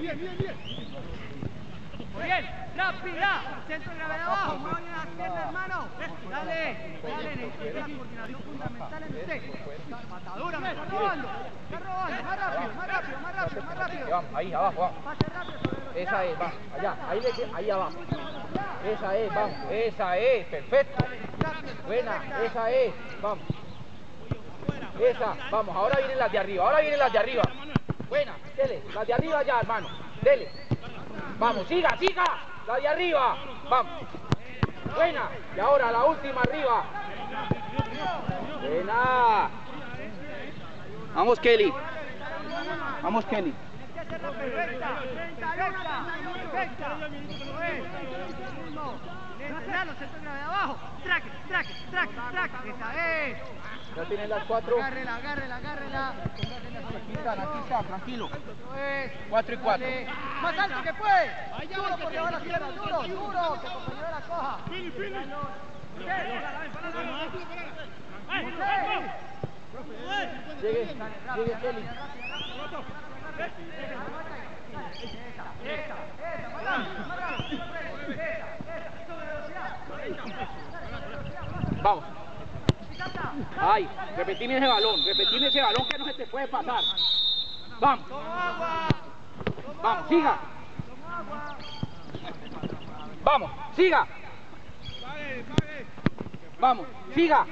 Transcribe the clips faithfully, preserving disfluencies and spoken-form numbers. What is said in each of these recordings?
Muy bien, rápida, centro de gravedad abajo, mueve bien las piernas, hermano. Dale, dale, necesito la coordinación fundamental en usted. Matadura, me está robando, está robando, más rápido, más rápido, más rápido, más rápido. Vamos, ahí, abajo, vamos. Pase rápido sobre velocidad. Esa es, vamos, allá, ahí, le, ahí abajo. Esa es, vamos, esa es, perfecto. Buena, esa es, vamos. Esa, vamos, ahora vienen las de arriba, ahora vienen las de arriba. Buena, dele, las de arriba ya, hermano, dele. Vamos, siga, siga, la de arriba, vamos. Buena, y ahora la última arriba. Buena. Vamos, Kelly. Vamos, Kelly. Perfecta, perfecta, perfecta. Entrenarlo, centro de gravedad abajo. Traque, traque, traque, traque. Esa es. Ya tienen las cuatro. Agárrela, agárrela, agárrela. Aquí están, aquí están, tranquilo. Es. Cuatro y cuatro. Dale. Más alto que puede. Duro por debajo de las piernas, duro, duro. Que compañero la coja. Llegue, llegue Kelly. Vamos. Ay, repetime ese balón, repetime ese balón que no se te puede pasar. Vamos. Vamos, siga. Vamos, siga. Vamos, siga.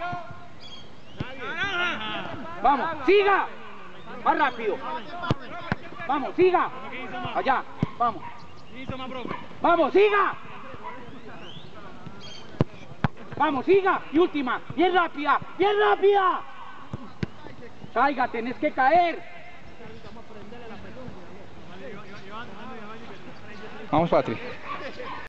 Vamos, siga. Más rápido. Vamos, siga. Allá, vamos. Vamos, siga. Vamos, siga. Y última, bien rápida, bien rápida. Caiga, tenés que caer. Vamos, Patri.